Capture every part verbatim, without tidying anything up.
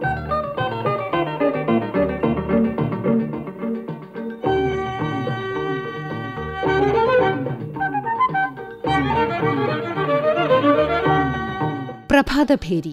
പ്രഭാതഭേരി.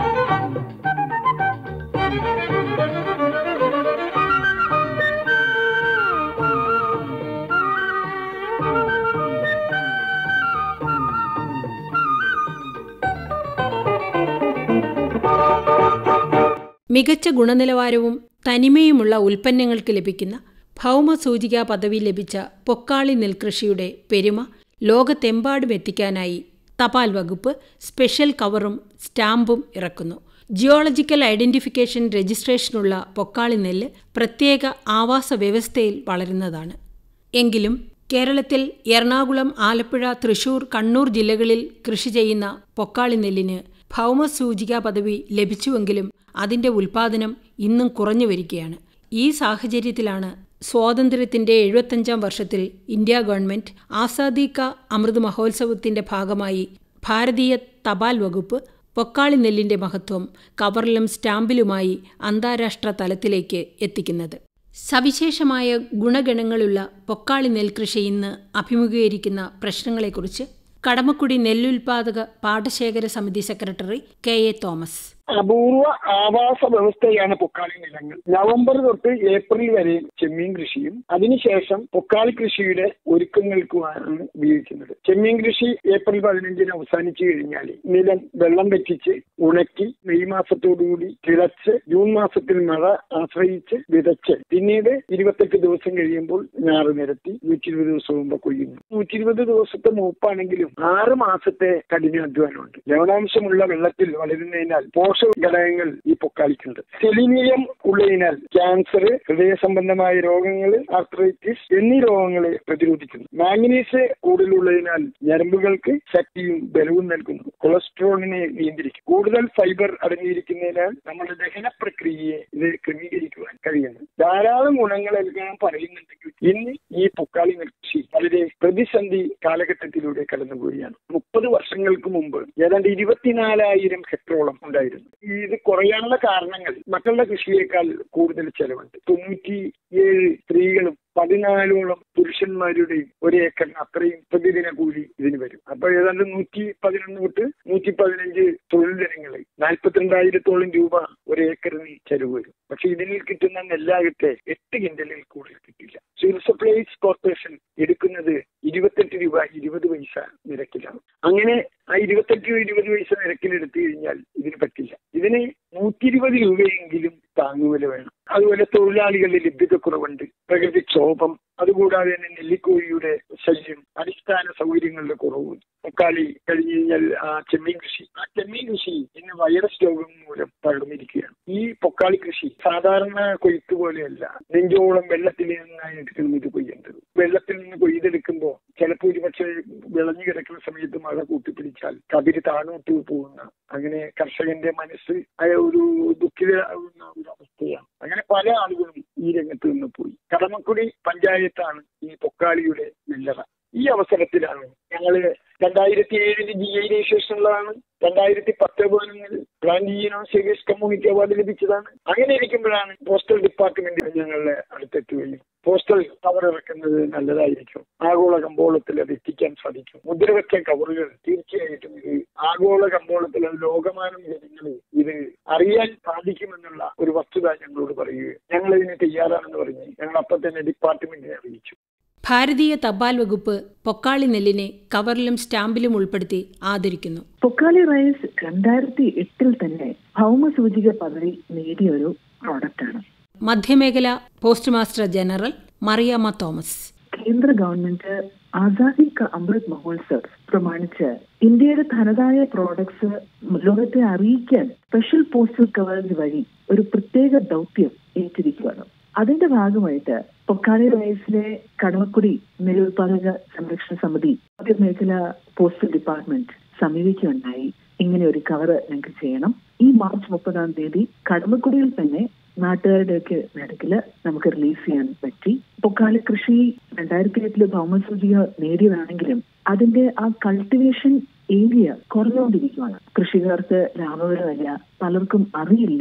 മികച്ച ഗുണനിലവാരവും തനിമയുമുള്ള ഉൽപ്പന്നങ്ങൾക്ക് ലഭിക്കുന്ന ഭൗമസൂചികാ പദവി ലഭിച്ച പൊക്കാളി നെൽകൃഷിയുടെ പെരുമ ലോകത്തെമ്പാടും എത്തിക്കാനായി തപാൽ വകുപ്പ് സ്പെഷ്യൽ കവറും സ്റ്റാമ്പും ഇറക്കുന്നു. ജിയോളജിക്കൽ ഐഡന്റിഫിക്കേഷൻ രജിസ്ട്രേഷനുള്ള പൊക്കാളി നെല്ല് പ്രത്യേക ആവാസ വ്യവസ്ഥയിൽ വളരുന്നതാണ്. എങ്കിലും കേരളത്തിൽ എറണാകുളം, ആലപ്പുഴ, തൃശൂർ, കണ്ണൂർ ജില്ലകളിൽ കൃഷി ചെയ്യുന്ന പൊക്കാളി നെല്ലിന് ഭൗമസൂചികാ പദവി ലഭിച്ചുവെങ്കിലും അതിന്റെ ഉൽപാദനം ഇന്നും കുറഞ്ഞു വരികയാണ്. ഈ സാഹചര്യത്തിലാണ് സ്വാതന്ത്ര്യത്തിന്റെ എഴുപത്തഞ്ചാം വർഷത്തിൽ ഇന്ത്യ ഗവൺമെന്റ് ആസാദി കാ അമൃത് മഹോത്സവത്തിന്റെ ഭാഗമായി ഭാരതീയ തപാൽ വകുപ്പ് പൊക്കാളി നെല്ലിന്റെ മഹത്വം കവറിലും സ്റ്റാമ്പിലുമായി അന്താരാഷ്ട്ര തലത്തിലേക്ക് എത്തിക്കുന്നത്. സവിശേഷമായ ഗുണഗണങ്ങളുള്ള പൊക്കാളി നെൽകൃഷി ഇന്ന് അഭിമുഖീകരിക്കുന്ന പ്രശ്നങ്ങളെക്കുറിച്ച് കടമക്കുടി നെല്ലുൽപാദക പാടശേഖര സമിതി സെക്രട്ടറി കെ എ തോമസ്. അപൂർവ ആവാസ വ്യവസ്ഥയാണ് പൊക്കാളി നിലങ്ങൾ. നവംബർ തൊട്ട് ഏപ്രിൽ വരെ ചെമ്മീൻ കൃഷിയും അതിനുശേഷം പൊക്കാളി കൃഷിയുടെ ഒരുക്കങ്ങൾക്കുമാണ് ഉപയോഗിക്കുന്നത്. ചെമ്മീൻ കൃഷി ഏപ്രിൽ പതിനഞ്ചിന് അവസാനിച്ചു കഴിഞ്ഞാൽ നിലം വെള്ളം വെച്ചിച്ച് ഉണക്കി മെയ് മാസത്തോടുകൂടി കിളച്ച് ജൂൺ മാസത്തിൽ മഴ ആശ്രയിച്ച് വിതച്ച് പിന്നീട് ഇരുപത്തെട്ട് ദിവസം കഴിയുമ്പോൾ ഞാറ് നിരത്തി നൂറ്റി ഇരുപത് ദിവസം മുമ്പ് കൊയ്യുന്നു. നൂറ്റി ഇരുപത് ദിവസത്തെ മൂപ്പാണെങ്കിലും ആറ് മാസത്തെ കഠിനാധ്വാനമുണ്ട്. ലവണാംശമുള്ള വെള്ളത്തിൽ വളരുന്നതിനാൽ പോഷക ഘടകങ്ങൾ ഈ പൊക്കാളിക്കുണ്ട്. സെലിനിയം ഉള്ളതിനാൽ ക്യാൻസർ, ഹൃദയ സംബന്ധമായ രോഗങ്ങൾ, ആർത്രൈറ്റിസ് എന്നീ രോഗങ്ങളെ പ്രതിരോധിക്കുന്നു. മാംഗനീസ് കൂടുതലുള്ളതിനാൽ ഞരമ്പുകൾക്ക് ശക്തിയും ബലവും നൽകുന്നു. കൊളസ്ട്രോളിനെ നിയന്ത്രിക്കും. കൂടുതൽ ഫൈബർ അടങ്ങിയിരിക്കുന്നതിനാൽ നമ്മുടെ ദഹന പ്രക്രിയയെ ഇത് ക്രമീകരിക്കുവാൻ കഴിയുന്നു. ധാരാളം ഗുണങ്ങളെല്ലാം പറയുന്നുണ്ടെങ്കിൽ ഇന്ന് ഈ പൊക്കാളി നെൽകൃഷി വളരെ പ്രതിസന്ധി കാലഘട്ടത്തിലൂടെ കടന്നുപോവുകയാണ്. മുപ്പത് വർഷങ്ങൾക്ക് മുമ്പ് ഏതാണ്ട് ഇരുപത്തിനാലായിരം ഹെക്ടറോളം ഉണ്ടായിരുന്നു. ഇത് കുറയാനുള്ള കാരണങ്ങൾ മറ്റുള്ള കൃഷിയേക്കാൾ കൂടുതൽ ചെലവുണ്ട്. തൊണ്ണൂറ്റി ഏഴ് സ്ത്രീകളും പതിനാലോളം പുരുഷന്മാരുടെയും ഒരു ഏക്കറിന് അത്രയും പ്രതിദിന കൂലി ഇതിന് വരും. അപ്പൊ ഏതാണ്ട് നൂറ്റി പതിനൊന്ന് തൊട്ട് നൂറ്റി പതിനഞ്ച് തൊഴിൽ ദിനങ്ങളിൽ നാൽപ്പത്തിരണ്ടായിരത്തോളം രൂപ ഒരു ഏക്കറിന് ചെലവ് വരും. പക്ഷെ ഇതിൽ കിട്ടുന്ന നെല്ലാകട്ടെ എട്ട് കിൻഡലിൽ കൂടുതൽ കിട്ടില്ല. സിവിൽ സപ്ലൈസ് കോർപ്പറേഷൻ എടുക്കുന്നത് ഇരുപത്തെട്ട് രൂപ ഇരുപത് പൈസ നിരക്കിലാണ്. അങ്ങനെ ആ ഇരുപത്തെട്ട് ഇരുപത് പൈസ നിരക്കിൽ എടുത്തു കഴിഞ്ഞാൽ ഇതിന് പറ്റില്ല. ഇതിന് നൂറ്റി ഇരുപത് രൂപയെങ്കിലും താങ്ങുവില വേണം. അതുപോലെ തൊഴിലാളികളുടെ ലഭ്യതക്കുറവുണ്ട്, പ്രകൃതിക്ഷോഭം, അതുകൂടാതെ തന്നെ നെല്ലിക്കോഴിയുടെ ശല്യം, അടിസ്ഥാന സൗകര്യങ്ങളുടെ കുറവ്. പൊക്കാളി കഴിഞ്ഞു കഴിഞ്ഞാൽ ആ ചെമ്മീൻ കൃഷി ആ ചെമ്മീൻ കൃഷി ഇന്ന് വൈറസ് രോഗം മൂലം തകർന്നിരിക്കുകയാണ്. ഈ പൊക്കാളി കൃഷി സാധാരണ കൊയ്ത്ത് പോലെയല്ല. നെഞ്ചോളം വെള്ളത്തിൽ നിന്നായിരിക്കണം ഇത് കൊയ്യേണ്ടത്. വെള്ളത്തിൽ നിന്ന് കൊയ്തെടുക്കുമ്പോൾ ചിലപ്പോൾ ഒരു പക്ഷേ വിളഞ്ഞു കിടക്കുന്ന സമയത്ത് മഴ കൂട്ടിപ്പിടിച്ചാൽ കതിര് താഴോട്ട് പോകുന്ന, അങ്ങനെ കർഷകന്റെ മനസ്സ് ഒരു ദുഃഖിതരാകുന്ന ഒരു അവസ്ഥയാണ്. അങ്ങനെ പല ആളുകളും ഈ രംഗത്ത് നിന്ന് പോയി. കടമക്കുടി പഞ്ചായത്താണ് ഈ പൊക്കാളിയുടെ നെല്ലറ. ഈ അവസരത്തിലാണ് ഞങ്ങള് രണ്ടായിരത്തി ഏഴില് ജി ഐ രജിസ്ട്രേഷൻ ഉള്ളതാണ്. രണ്ടായിരത്തി പത്ത് പതിനൊന്നിൽ പ്ലാന്റ് സർവീസ് കമ്മ്യൂണിറ്റി അവാർഡ് ലഭിച്ചതാണ്. അങ്ങനെ ഇരിക്കുമ്പോഴാണ് പോസ്റ്റൽ ഡിപ്പാർട്ട്മെന്റ് ഞങ്ങളുടെ അടുത്തെത്തുകയും പോസ്റ്റൽ കവർ ഇറക്കുന്നത് നല്ലതായിരിക്കും, ആഗോള കമ്പോളത്തിൽ അത് എത്തിക്കാൻ സാധിക്കും. മുദ്രവെച്ച കവറുകൾ തീർച്ചയായിട്ടും ഇത് ആഗോള കമ്പോളത്തിൽ ലോകമാനം ജനങ്ങൾ ഇത് അറിയാൻ സാധിക്കുമെന്നുള്ള ഒരു വസ്തുത ഞങ്ങളോട് പറയുകയും ഞങ്ങൾ ഇതിന് തയ്യാറാണെന്ന് പറഞ്ഞ് ഞങ്ങൾ അപ്പം തന്നെ ഡിപ്പാർട്ട്മെന്റിനെ അറിയിച്ചു. ഭാരതീയ തപാൽ വകുപ്പ് പൊക്കാളി നെല്ലിനെ കവറിലും സ്റ്റാമ്പിലും ഉൾപ്പെടുത്തി ആദരിക്കുന്നു. പൊക്കാളി റൈസ് രണ്ടായിരത്തി എട്ടിൽ തന്നെ ഭൗമസൂചിക പദവി നേടിയ ഒരു പ്രോഡക്റ്റാണ്. മധ്യമേഖല post master general Mariamma Thomas. കേന്ദ്ര ഗവൺമെന്റ് ആസാദി കാ അമൃത് മഹോത്സവ് പ്രമാണിച്ച് ഇന്ത്യയുടെ തനതായ പ്രോഡക്ട്സ് ലോകത്തെ അറിയിക്കാൻ സ്പെഷ്യൽ പോസ്റ്റൽ കവറേജ് വഴി ഒരു പ്രത്യേക ദൗത്യം ഏറ്റിരിക്കുകയാണ്. അതിന്റെ ഭാഗമായിട്ട് പൊക്കാളി റൈസിലെ കടമക്കുടി നെല്ലുൽപാദക സംരക്ഷണ സമിതി മധ്യമേഖല പോസ്റ്റൽ ഡിപ്പാർട്ട്മെന്റ് സമീപിക്കുകയുണ്ടായി. ഇങ്ങനെ ഒരു കവർ ഞങ്ങൾക്ക് ചെയ്യണം. ഈ മാർച്ച് മുപ്പതാം തീയതി കടമക്കുടിയിൽ തന്നെ നാട്ടുകാരുടെയൊക്കെ നടുക്കില് നമുക്ക് റിലീസ് ചെയ്യാൻ പറ്റി. പൊക്കാളി കൃഷി രണ്ടായിരത്തി എട്ടില് ഭൗമസൂചിക നേടിയതാണെങ്കിലും അതിന്റെ ആ കൾട്ടിവേഷൻ ഏരിയ കുറഞ്ഞുകൊണ്ടിരിക്കുകയാണ്. കൃഷിക്കാർക്ക് ലാഭകരമല്ല, പലർക്കും അറിയില്ല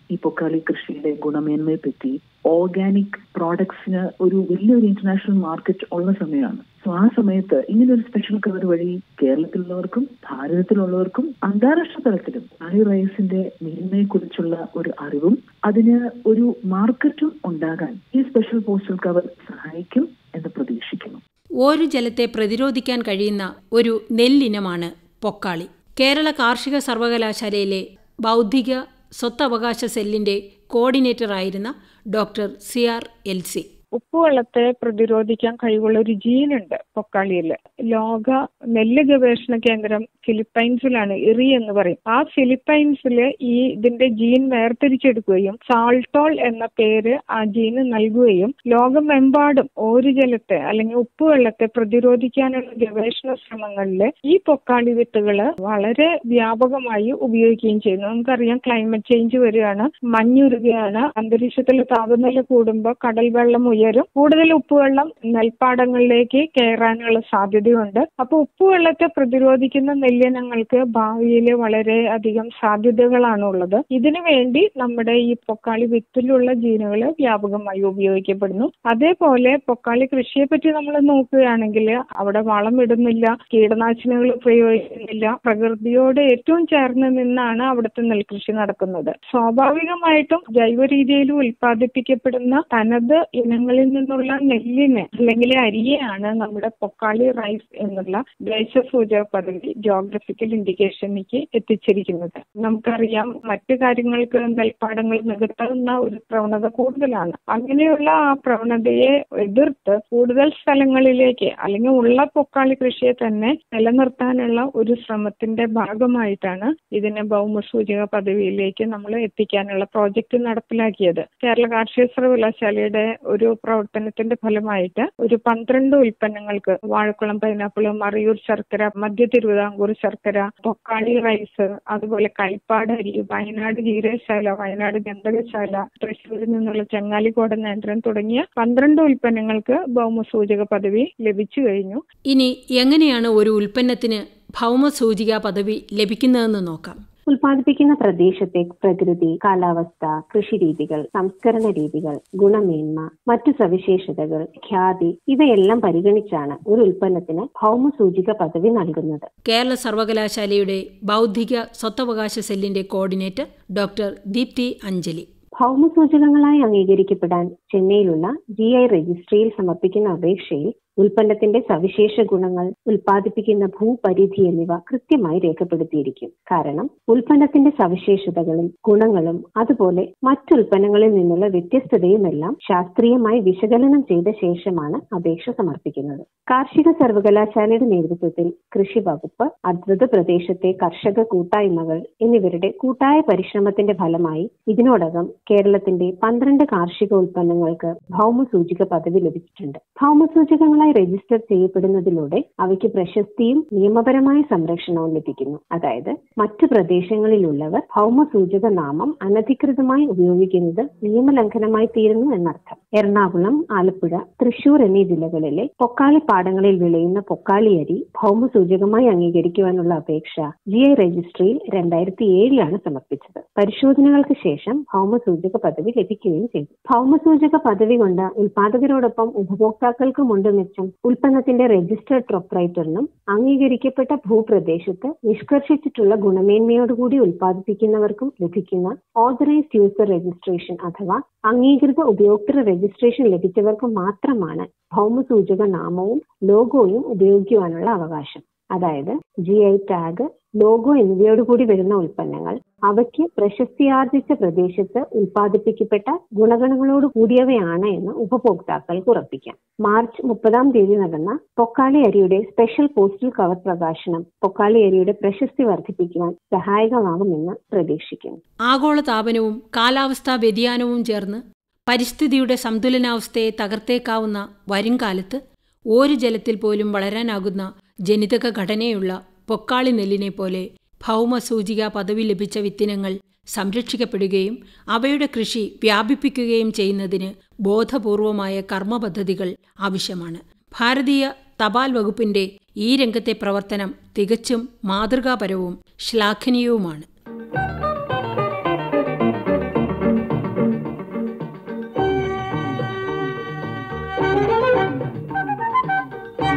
ഈ പൊക്കാളി കൃഷിയുടെ ഗുണമേന്മയെ പറ്റി. ഓർഗാനിക് പ്രോഡക്ട്സിന് ഒരു വലിയൊരു ഇന്റർനാഷണൽ മാർക്കറ്റ് ഉള്ള സമയമാണ്. സോ ആ സമയത്ത് ഇങ്ങനെ ഒരു സ്പെഷ്യൽ കവർ വഴി കേരളത്തിലുള്ളവർക്കും ഭാരതത്തിലുള്ളവർക്കും അന്താരാഷ്ട്ര തലത്തിലും പൊക്കാളി റൈസിന്റെ മേന്മയെ കുറിച്ചുള്ള ഒരു അറിവും അതിന് ഒരു മാർക്കറ്റും ഉണ്ടാകാൻ ഈ സ്പെഷ്യൽ പോസ്റ്റൽ കവർ സഹായിക്കും എന്ന് പ്രതീക്ഷിക്കുന്നു. ഒരു ജലത്തെ പ്രതിരോധിക്കാൻ കഴിയുന്ന ഒരു നെല്ലിനമാണ് പൊക്കാളി. കേരള കാർഷിക സർവകലാശാലയിലെ ബൗദ്ധിക സ്വത്തവകാശ സെല്ലിന്റെ കോർഡിനേറ്റർ ആയിരുന്ന doctor C R L C. ഉപ്പുവെള്ളത്തെ പ്രതിരോധിക്കാൻ കഴിവുള്ള ഒരു ജീനുണ്ട് പൊക്കാളിയിൽ. ലോക നെല്ല് ഗവേഷണ കേന്ദ്രം ഫിലിപ്പൈൻസിലാണ്, ഇറി എന്ന് പറയും. ആ ഫിലിപ്പൈൻസില് ഈ ഇതിന്റെ ജീൻ വേർതിരിച്ചെടുക്കുകയും സാൾട്ടോൾ എന്ന പേര് ആ ജീന് നൽകുകയും ലോകമെമ്പാടും ഒരു ജലത്തെ അല്ലെങ്കിൽ ഉപ്പുവെള്ളത്തെ പ്രതിരോധിക്കാനുള്ള ഗവേഷണ ശ്രമങ്ങളിൽ ഈ പൊക്കാളി വിത്തുകള് വളരെ വ്യാപകമായി ഉപയോഗിക്കുകയും ചെയ്യുന്നു. നമുക്കറിയാം, ക്ലൈമറ്റ് ചേഞ്ച് വരികയാണ്, മഞ്ഞുരുകയാണ്, അന്തരീക്ഷത്തിലെ താപനില കൂടുമ്പോൾ കടൽ വെള്ളം ഉയരും, കൂടുതൽ ഉപ്പുവെള്ളം നെൽപ്പാടങ്ങളിലേക്ക് കയറാനുള്ള സാധ്യതയുണ്ട്. അപ്പൊ ഉപ്പുവെള്ളത്തെ പ്രതിരോധിക്കുന്ന നെല്ലിനങ്ങൾക്ക് ഭാവിയിൽ വളരെ അധികം സാധ്യതകളാണുള്ളത്. ഇതിനു വേണ്ടി നമ്മുടെ ഈ പൊക്കാളി വിത്തിലുള്ള ജീനുകൾ വ്യാപകമായി ഉപയോഗിക്കപ്പെടുന്നു. അതേപോലെ പൊക്കാളി കൃഷിയെ പറ്റി നമ്മൾ നോക്കുകയാണെങ്കിൽ അവിടെ വളം ഇടുന്നില്ല, കീടനാശിനികൾ പ്രയോഗിക്കുന്നില്ല, പ്രകൃതിയോട് ഏറ്റവും ചേർന്ന് നിന്നാണ് അവിടുത്തെ നെൽകൃഷി നടക്കുന്നത്. സ്വാഭാവികമായിട്ടും ജൈവ രീതിയിൽ ഉൽപ്പാദിപ്പിക്കപ്പെടുന്ന തനത് ഇനങ്ങളിൽ നിന്നുള്ള നെല്ലിന് അല്ലെങ്കിൽ അരിയെയാണ് നമ്മുടെ പൊക്കാളി റൈസ് എന്നുള്ള ദേശസൂചക പദവി ജോഗ്രഫിക്കൽ ഇൻഡിക്കേഷനിലേക്ക് എത്തിച്ചിരിക്കുന്നത്. നമുക്കറിയാം, മറ്റു കാര്യങ്ങൾക്ക് നെൽപ്പാടങ്ങൾ നികത്തുന്ന ഒരു പ്രവണത കൂടുതലാണ്. അങ്ങനെയുള്ള ആ പ്രവണതയെ എതിർത്ത് കൂടുതൽ സ്ഥലങ്ങളിലേക്ക് അല്ലെങ്കിൽ ഉള്ള പൊക്കാളി കൃഷിയെ തന്നെ നിലനിർത്താനുള്ള ഒരു ശ്രമത്തിന്റെ ഭാഗമായിട്ടാണ് ഇതിനെ ഭൗമസൂചക പദവിയിലേക്ക് നമ്മൾ എത്തിക്കാനുള്ള പ്രോജക്റ്റ് നടപ്പിലാക്കിയത്. കേരള കാർഷിക സർവകലാശാലയുടെ ഒരു പ്രവർത്തനത്തിന്റെ ഫലമായിട്ട് ഒരു പന്ത്രണ്ട് ഉൽപ്പന്നങ്ങൾക്ക് വാഴക്കുളം പൈനാപ്പിൾ, മറയൂർ ശർക്കര, മധ്യ തിരുവിതാംകൂർ ശർക്കര, പൊക്കാളി റൈസ്, അതുപോലെ കൈപ്പാട് അരി, വയനാട് ജീരകശാല, വയനാട് ഗന്ധകശാല, തൃശ്ശൂരിൽ നിന്നുള്ള ചെങ്ങാലിക്കോട് നേന്ത്രൻ തുടങ്ങിയ പന്ത്രണ്ട് ഉൽപ്പന്നങ്ങൾക്ക് ഭൗമസൂചക പദവി ലഭിച്ചു കഴിഞ്ഞു. ഇനി എങ്ങനെയാണ് ഒരു ഉൽപ്പന്നത്തിന് ഭൗമസൂചിക പദവി ലഭിക്കുന്നതെന്ന് നോക്കാം. ഉൽപ്പാദിപ്പിക്കുന്ന പ്രദേശത്തെ പ്രകൃതി, കാലാവസ്ഥ, കൃഷിരീതികൾ, സംസ്കരണ രീതികൾ, ഗുണമേന്മ, മറ്റു സവിശേഷതകൾ, ഖ്യാതി ഇവയെല്ലാം പരിഗണിച്ചാണ് ഒരു ഉൽപ്പന്നത്തിന് ഭൗമസൂചിക പദവി നൽകുന്നത്. കേരള സർവകലാശാലയുടെ ബൗദ്ധിക സ്വത്തവകാശ സെല്ലിന്റെ കോർഡിനേറ്റർ ഡോക്ടർ ദീപ്തി അഞ്ജലി. ഭൗമസൂചകങ്ങളായി അംഗീകരിക്കപ്പെടാൻ ചെന്നൈയിലുള്ള ജി ഐ രജിസ്ട്രിയിൽ സമർപ്പിക്കുന്ന അപേക്ഷയിൽ ഉൽപ്പന്നത്തിന്റെ സവിശേഷ ഗുണങ്ങൾ, ഉൽപ്പാദിപ്പിക്കുന്ന ഭൂപരിധി എന്നിവ കൃത്യമായി രേഖപ്പെടുത്തിയിരിക്കും. കാരണം ഉൽപ്പന്നത്തിന്റെ സവിശേഷതകളും ഗുണങ്ങളും അതുപോലെ മറ്റുൽപ്പന്നങ്ങളിൽ നിന്നുള്ള വ്യത്യസ്തതയുമെല്ലാം ശാസ്ത്രീയമായി വിശകലനം ചെയ്ത ശേഷമാണ് അപേക്ഷ സമർപ്പിക്കുന്നത്. കാർഷിക സർവകലാശാലയുടെ നേതൃത്വത്തിൽ കൃഷി വകുപ്പ്, അദ്വൈത പ്രദേശത്തെ കർഷക കൂട്ടായ്മകൾ എന്നിവരുടെ കൂട്ടായ പരിശ്രമത്തിന്റെ ഫലമായി ഇതിനോടകം കേരളത്തിന്റെ പന്ത്രണ്ട് കാർഷിക ഉൽപ്പന്നങ്ങൾക്ക് ഭൗമസൂചിക പദവി ലഭിച്ചിട്ടുണ്ട്. ഭൗമസൂചകങ്ങളായി രജിസ്റ്റർ ചെയ്യപ്പെടുന്നതിലൂടെ അവയ്ക്ക് പ്രശസ്തിയും നിയമപരമായ സംരക്ഷണവും ലഭിക്കുന്നു. അതായത് മറ്റു പ്രദേശങ്ങളിലുള്ളവർ ഭൗമസൂചക നാമം അനധികൃതമായി ഉപയോഗിക്കുന്നത് നിയമലംഘനമായി തീരുന്നു എന്നർത്ഥം. എറണാകുളം, ആലപ്പുഴ, തൃശൂർ എന്നീ ജില്ലകളിലെ പൊക്കാളി പാടങ്ങളിൽ വിളയുന്ന പൊക്കാളി അരി ഭൗമസൂചകമായി അംഗീകരിക്കുവാനുള്ള അപേക്ഷ ജി ഐ രജിസ്ട്രിയിൽ രണ്ടായിരത്തി ഏഴിലാണ് സമർപ്പിച്ചത്. പരിശോധനകൾക്ക് ശേഷം ഭൗമസൂചക പദവി ലഭിക്കുകയും ചെയ്തു. ഭൗമസൂചക പദവി കൊണ്ട് ഉൽപാദകരോടൊപ്പം ഉപഭോക്താക്കൾക്കുമുണ്ട് മെച്ചം. ഉൽപ്പന്നത്തിന്റെ രജിസ്റ്റേർഡ് പ്രൊപ്രൈറ്ററിനും അംഗീകരിക്കപ്പെട്ട ഭൂപ്രദേശത്ത് നിഷ്കർഷിച്ചിട്ടുള്ള ഗുണമേന്മയോടുകൂടി ഉൽപ്പാദിപ്പിക്കുന്നവർക്കും ലഭിക്കുന്ന ഓതറൈസ്ഡ് യൂസർ രജിസ്ട്രേഷൻ അഥവാ അംഗീകൃത ഉപയോക്തൃ രജിസ്ട്രേഷൻ ലഭിച്ചവർക്ക് മാത്രമാണ് ഭൗമസൂചക നാമവും ലോഗോയും ഉപയോഗിക്കുവാനുള്ള അവകാശം. അതായത് ജി ഐ ടാഗ്, ലോഗോ എന്നിവയോടുകൂടി വരുന്ന ഉൽപ്പന്നങ്ങൾ അവയ്ക്ക് പ്രശസ്തിയാർജിച്ച പ്രദേശത്ത് ഉൽപ്പാദിപ്പിക്കപ്പെട്ട ഗുണഗണങ്ങളോട് കൂടിയവയാണ് എന്ന് ഉപഭോക്താക്കൾക്ക് ഉറപ്പിക്കാം. മാർച്ച് മുപ്പതാം തീയതി നടന്ന പൊക്കാളി അരിയുടെ സ്പെഷ്യൽ പോസ്റ്റൽ കവർ പ്രകാശനം പൊക്കാളി അരിയുടെ പ്രശസ്തി വർദ്ധിപ്പിക്കുവാൻ സഹായകമാകുമെന്ന് പ്രതീക്ഷിക്കുന്നു. ആഗോളതാപനവും കാലാവസ്ഥാ വ്യതിയാനവും ചേർന്ന് പരിസ്ഥിതിയുടെ സന്തുലനാവസ്ഥയെ തകർത്തേക്കാവുന്ന വരുംകാലത്ത് ഒരു ജലത്തിൽ പോലും വളരാനാകുന്ന ജനിതക ഘടനയുള്ള പൊക്കാളി നെല്ലിനെ പോലെ ഭൗമസൂചിക പദവി ലഭിച്ച വിത്തിനങ്ങൾ സംരക്ഷിക്കപ്പെടുകയും അവയുടെ കൃഷി വ്യാപിപ്പിക്കുകയും ചെയ്യുന്നതിന് ബോധപൂർവമായ കർമ്മപദ്ധതികൾ ആവശ്യമാണ്. ഭാരതീയ തപാൽ വകുപ്പിന്റെ ഈ രംഗത്തെ പ്രവർത്തനം തികച്ചും മാതൃകാപരവും ശ്ലാഘനീയവുമാണ്.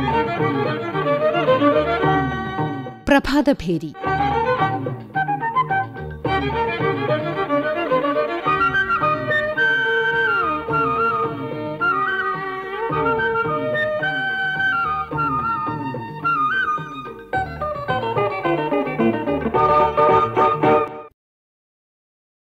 പ്രഭാതഭേരി.